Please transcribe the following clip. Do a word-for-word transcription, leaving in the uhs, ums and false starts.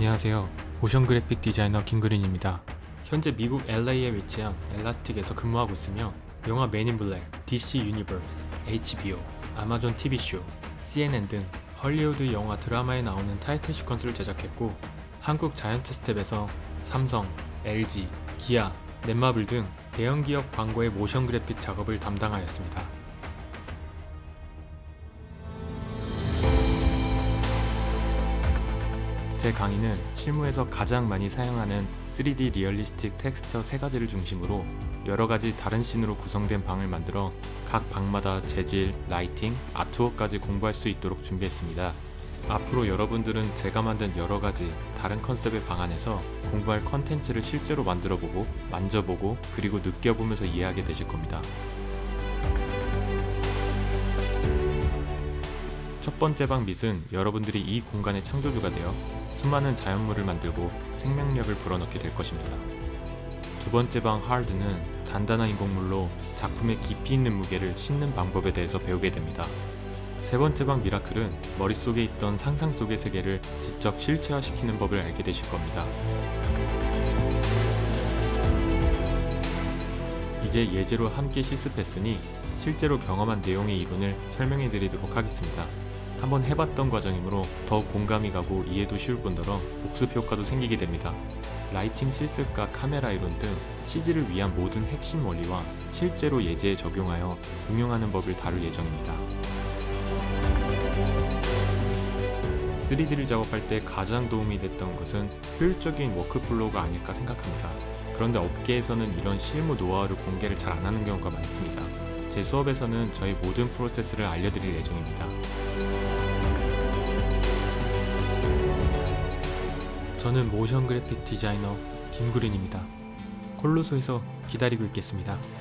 안녕하세요. 모션 그래픽 디자이너 김그린입니다. 현재 미국 엘에이에 위치한 엘라스틱에서 근무하고 있으며 영화 맨 인 블랙, 디씨 유니버스, 에이치비오, 아마존 티비쇼, 씨엔엔 등 헐리우드 영화 드라마에 나오는 타이틀 시퀀스를 제작했고 한국 자이언트 스텝에서 삼성, 엘지, 기아, 넷마블 등 대형 기업 광고의 모션 그래픽 작업을 담당하였습니다. 제 강의는 실무에서 가장 많이 사용하는 쓰리디 리얼리스틱 텍스처 세 가지를 중심으로 여러가지 다른 씬으로 구성된 방을 만들어 각 방마다 재질, 라이팅, 아트웍까지 공부할 수 있도록 준비했습니다. 앞으로 여러분들은 제가 만든 여러가지 다른 컨셉의 방 안에서 공부할 컨텐츠를 실제로 만들어보고 만져보고 그리고 느껴보면서 이해하게 되실 겁니다. 첫 번째 방 밑은 여러분들이 이 공간의 창조주가 되어 수많은 자연물을 만들고 생명력을 불어넣게 될 것입니다. 두 번째 방 하드는 단단한 인공물로 작품의 깊이 있는 무게를 싣는 방법에 대해서 배우게 됩니다. 세 번째 방 미라클은 머릿속에 있던 상상 속의 세계를 직접 실체화시키는 법을 알게 되실 겁니다. 이제 예제로 함께 실습했으니 실제로 경험한 내용의 이론을 설명해 드리도록 하겠습니다. 한번 해봤던 과정이므로 더욱 공감이 가고 이해도 쉬울 뿐더러 복습 효과도 생기게 됩니다. 라이팅 실습과 카메라 이론 등 씨지를 위한 모든 핵심 원리와 실제로 예제에 적용하여 응용하는 법을 다룰 예정입니다. 쓰리디를 작업할 때 가장 도움이 됐던 것은 효율적인 워크플로우가 아닐까 생각합니다. 그런데 업계에서는 이런 실무 노하우를 공개를 잘 안하는 경우가 많습니다. 제 수업에서는 저희 모든 프로세스를 알려드릴 예정입니다. 저는 모션 그래픽 디자이너 김구린입니다. 콜로소에서 기다리고 있겠습니다.